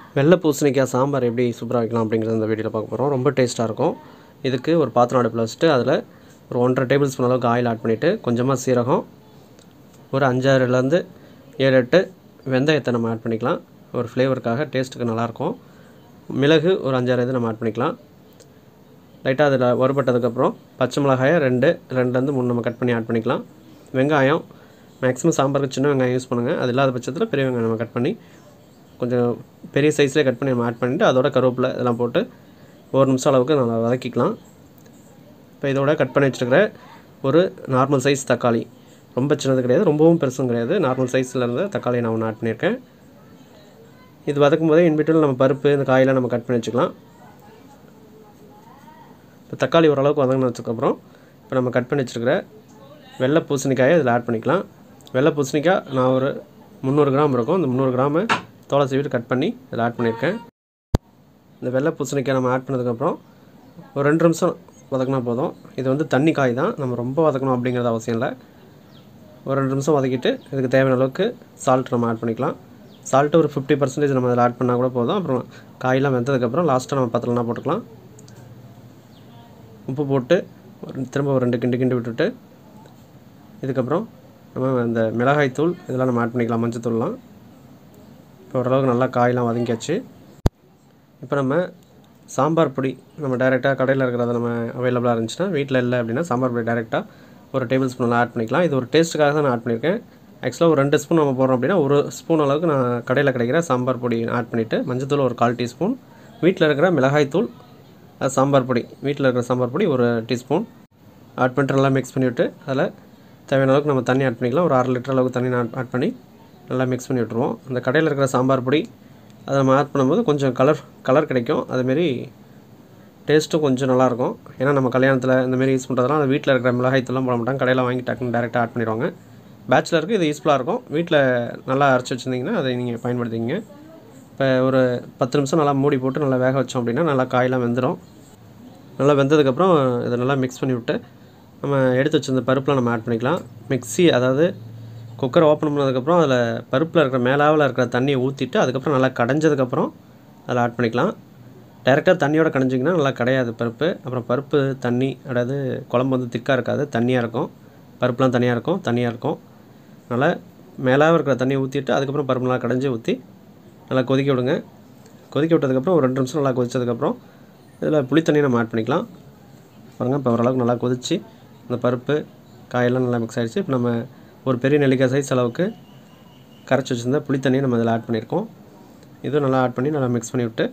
வெள்ளை பூசணிக்காய் சாம்பார் எப்படி சூப்பராக வைக்கலாம் அப்படிங்கிறத இந்த வீடியோவில் பார்க்க போகிறோம். ரொம்ப டேஸ்ட்டாக இருக்கும். இதுக்கு ஒரு பாத்திரம் அடுப்பில் வச்சுட்டு அதில் ஒரு 1.5 டேபிள் ஸ்பூன் அளவுக்கு ஆயில் ஆட் பண்ணிவிட்டு கொஞ்சமாக சீரகம், ஒரு 5-6லேருந்து 7-8 வெந்தயத்தை நம்ம ஆட் பண்ணிக்கலாம். ஒரு ஃப்ளேவருக்காக டேஸ்ட்டுக்கு நல்லாயிருக்கும். மிளகு ஒரு 5-6 இது நம்ம ஆட் பண்ணிக்கலாம். லைட்டாக அதில் வறுபட்டதுக்கப்புறம் பச்சை மிளகாயை 2-3 நம்ம கட் பண்ணி ஆட் பண்ணிக்கலாம். வெங்காயம் மேக்ஸிமம் சாம்பாருக்கு சின்ன வெங்காயம் யூஸ் பண்ணுங்கள். அது இல்லாத பட்சத்தில் பெரிய வெங்காயம் நம்ம கட் பண்ணி கொஞ்சம் பெரிய சைஸ்லேயே கட் பண்ணி நம்ம ஆட் பண்ணிவிட்டு அதோட கருவேப்பிலை இதெல்லாம் போட்டு 1 நிமிஷம் அளவுக்கு நல்லா வதக்கிக்கலாம். இப்போ இதோட கட் பண்ணி வச்சுருக்கிற ஒரு நார்மல் சைஸ் தக்காளி, ரொம்ப சின்னது கிடையாது, ரொம்பவும் பெருசும் கிடையாது, நார்மல் சைஸில் இருந்த தக்காளியை நான் ஒன்று ஆட் பண்ணியிருக்கேன். இது வதக்கும் போதே இன்பிட்வீன் நம்ம பருப்பு இந்த காயெல்லாம் நம்ம கட் பண்ணி வச்சுக்கலாம். இப்போ தக்காளி ஓரளவுக்கு வதங்கினதுக்கப்புறம் இப்போ நம்ம கட் பண்ணி வச்சுருக்கிற வெள்ளை பூசணிக்காயை இதில் ஆட் பண்ணிக்கலாம். வெள்ளை பூசணிக்காய் நான் ஒரு 300 கிராம் இருக்கும். இந்த 300 கிராமை தோலை சீவிட்டு கட் பண்ணி இதில் ஆட் பண்ணியிருக்கேன். இந்த வெள்ளை பூசணிக்காய் நம்ம ஆட் பண்ணதுக்கப்புறம் ஒரு 2 நிமிஷம் வதக்கினா போதும். இது வந்து தண்ணி காய் தான், நம்ம ரொம்ப வதக்கணும் அப்படிங்கிறது அவசியம் இல்லை. ஒரு 2 நிமிஷம் வதக்கிட்டு இதுக்கு தேவையான அளவுக்கு சால்ட் நம்ம ஆட் பண்ணிக்கலாம். சால்ட்டு ஒரு 50% நம்ம அதில் ஆட் பண்ணால் கூட போதும். அப்புறம் காயெல்லாம் வெந்ததுக்கப்புறம் லாஸ்ட்டாக நம்ம பத்தலைனா போட்டுக்கலாம். உப்பு போட்டு திரும்ப ஒரு 2 கிண்டு விட்டுட்டு இதுக்கப்புறம் நம்ம இந்த மிளகாய்த்தூள் இதெல்லாம் நம்ம ஆட் பண்ணிக்கலாம், மஞ்சத்தூள்லாம். இப்போ ஓரளவுக்கு நல்லா காயெல்லாம் வதங்கியாச்சு. இப்போ நம்ம சாம்பார் பொடி நம்ம டைரெக்டாக கடையில் இருக்கிறத நம்ம அவைலபிளாக இருந்துச்சுன்னா, வீட்டில் இல்லை அப்படின்னா சாம்பார் பொடி டைரெக்டாக ஒரு டேபிள் ஸ்பூனில் ஆட் பண்ணிக்கலாம். இது ஒரு டேஸ்ட்டுக்காக தான் நான் ஆட் பண்ணியிருக்கேன். ஆக்சுவலாக ஒரு 2 ஸ்பூன் நம்ம போடுறோம் அப்படின்னா 1 ஸ்பூன் அளவுக்கு நான் கடையில் கிடைக்கிற சாம்பார் பொடி ஆட் பண்ணிவிட்டு மஞ்சத்தூள் ஒரு 1/4 டீஸ்பூன், வீட்டில் இருக்கிற மிளகாய்த்தூள் சாம்பார் பொடி வீட்டில் இருக்கிற சாம்பார் பொடி ஒரு டீஸ்பூன் ஆட் பண்ணிட்டு நல்லா மிக்ஸ் பண்ணிவிட்டு அதில் தேவையான அளவுக்கு நம்ம தண்ணி ஆட் பண்ணிக்கலாம். ஒரு 1/2 லிட்டர் அளவுக்கு தண்ணி ஆட் பண்ணி நல்லா மிக்ஸ் பண்ணி விட்டுருவோம். அந்த கடையில் இருக்கிற சாம்பார் பொடி அதை நம்ம ஆட் பண்ணும்போது கொஞ்சம் கலர் கிடைக்கும். அதுமாரி டேஸ்ட்டும் கொஞ்சம் நல்லாயிருக்கும். ஏன்னா நம்ம கல்யாணத்தில் இந்தமாரி யூஸ் பண்ணுறதுலாம் அந்த வீட்டில் இருக்கிற மிளகாய்த்தூள்லாம் போட மாட்டாங்க, கடையில் வாங்கி டக்குன்னு டேரெக்டாக ஆட் பண்ணிடுவாங்க. பேச்சுலருக்கு இது யூஸ்ஃபுல்லாக இருக்கும். வீட்டில் நல்லா அரைச்சி வச்சுருந்தீங்கன்னா அதை நீங்கள் பயன்படுத்திங்க. இப்போ ஒரு 10 நிமிஷம் நல்லா மூடி போட்டு நல்லா வேக வச்சோம் அப்படின்னா நல்லா காயெல்லாம் வெந்துடும். நல்லா வெந்ததுக்கப்புறம் இதை நல்லா மிக்ஸ் பண்ணி விட்டு நம்ம எடுத்து வச்சிருந்த பருப்பில் நம்ம ஆட் பண்ணிக்கலாம். அதாவது குக்கரை ஓப்பன் பண்ணதுக்கப்புறம் அதில் பருப்பில் இருக்கிற மேலாவில் இருக்கிற தண்ணியை ஊற்றிட்டு அதுக்கப்புறம் நல்லா கடைஞ்சதுக்கப்புறம் அதில் ஆட் பண்ணிக்கலாம். டைரெக்டாக தண்ணியோட கடைஞ்சிங்கன்னா நல்லா கிடையாது பருப்பு. அப்புறம் பருப்பு தண்ணி, அதாவது குழம்பு வந்து திக்காக இருக்காது, தண்ணியாக இருக்கும். பருப்புலாம் தண்ணியாக இருக்கும். நல்லா மேலாக இருக்கிற தண்ணியை ஊற்றிட்டு அதுக்கப்புறம் பருப்பு நல்லா கடைஞ்சி ஊற்றி நல்லா கொதிக்க விடுங்க. கொதிக்க விட்டதுக்கப்புறம் ஒரு 2 நிமிஷம் நல்லா கொதிச்சதுக்கப்புறம் இதில் புளி தண்ணி நம்ம ஆட் பண்ணிக்கலாம். பாருங்கள், இப்போ ஓரளவுக்கு நல்லா கொதிச்சு இந்த பருப்பு காயெல்லாம் நல்லா மிக்ஸ் ஆகிடுச்சு. இப்போ நம்ம ஒரு பெரிய நெல்லிக்காய் சைஸ் அளவுக்கு கரைச்சி வச்சுருந்தா புளி தண்ணியை நம்ம இதில் ஆட் பண்ணியிருக்கோம். இதுவும் நல்லா ஆட் பண்ணி நல்லா மிக்ஸ் பண்ணி விட்டு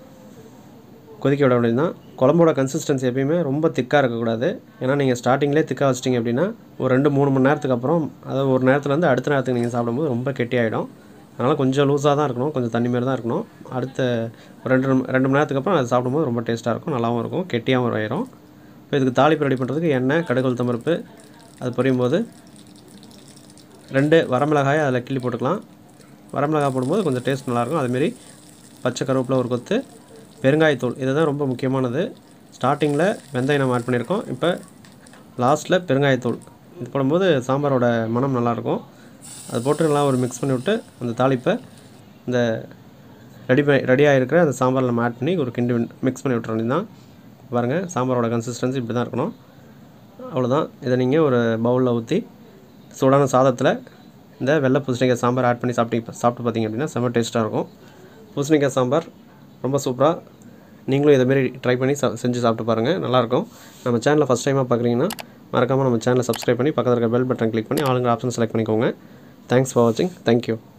கொதிக்க விட வேண்டியது தான். குழம்போட கன்சிஸ்டன்சி எப்பயுமே ரொம்ப திக்காக இருக்கக்கூடாது. ஏன்னா நீங்கள் ஸ்டார்டிங்லேயே திக்காக வச்சிட்டிங்க அப்படின்னா ஒரு 2-3 மணி நேரத்துக்கு அப்புறம், அதாவது ஒரு நேரத்துலேருந்து அடுத்த நேரத்துக்கு நீங்கள் சாப்பிடும்போது ரொம்ப கெட்டியாகிடும். அதனால் கொஞ்சம் லூஸாக தான் இருக்கணும், கொஞ்சம் தண்ணி மாரி தான் இருக்கணும். அடுத்த ஒரு 2 மணி நேரத்துக்கு அப்புறம் அது சாப்பிடும்போது ரொம்ப டேஸ்ட்டாக இருக்கும், நல்லாவும் இருக்கும், கெட்டியாகவும் ஆயிரும். இப்போ இதுக்கு தாளிப்பு ரெடி பண்ணுறதுக்கு எண்ணெய், கடுகு, உளுத்தம் பருப்பு அது பொரியும் போது 2 வரமிளகாயை அதில் கிள்ளி போட்டுக்கலாம். வரமிளகாய் போடும்போது கொஞ்சம் டேஸ்ட் நல்லாயிருக்கும். அதுமாரி பச்சை கருவேப்பிலை ஒரு கொத்து, பெருங்காயத்தூள் இதுதான் ரொம்ப முக்கியமானது. ஸ்டார்டிங்கில் வெந்தயம் நம்ம ஆட் பண்ணியிருக்கோம், இப்போ லாஸ்ட்டில் பெருங்காயத்தூள் இது போடும்போது சாம்பாரோட மனம் நல்லாயிருக்கும். அது போட்டு நல்லா ஒரு மிக்ஸ் பண்ணி விட்டு அந்த தாளிப்பை இந்த ரெடியாக இருக்கிற அந்த சாம்பாரில் நம்ம ஆட் பண்ணி ஒரு கிண்டு மிக்ஸ் பண்ணி விட்டுற வேண்டியது தான். பாருங்கள், சாம்பாரோட கன்சிஸ்டன்சி இப்படி தான் இருக்கணும். அவ்வளோதான். இதை நீங்கள் ஒரு பவுலில் ஊற்றி சூடான சாதத்தில் இந்த வெள்ளை பூசணிக்காய் சாம்பார் ஆட் பண்ணி சாப்பிட்டு பார்த்தீங்க அப்படின்னா செம்ம டேஸ்ட்டாக இருக்கும். பூசணிக்காய் சாம்பார் ரொம்ப சூப்பராக நீங்களும் இதேமாரி ட்ரை பண்ணி செஞ்சு சாப்பிட்டு பாருங்கள், நல்லாயிருக்கும். நம்ம சேனலை ஃபஸ்ட் டைமாக பார்க்குறீங்கன்னா மறக்காமல் நம்ம சேனலை சப்ஸ்கிரைப் பண்ணி பக்கத்தில் இருக்க பெல் பட்டன் கிளிக் பண்ணி ஆளுங்கிற ஆப்ஷன் செலக்ட் பண்ணிக்கோங்க. தேங்க்ஸ் ஃபார் வாட்சிங். தேங்க்யூ.